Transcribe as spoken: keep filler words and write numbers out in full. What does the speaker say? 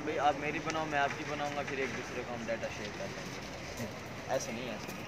भाई आप मेरी बनाओ मैं आपकी बनाऊंगा, फिर एक दूसरे को हम डाटा शेयर कर लेंगे। ऐसे नहीं है।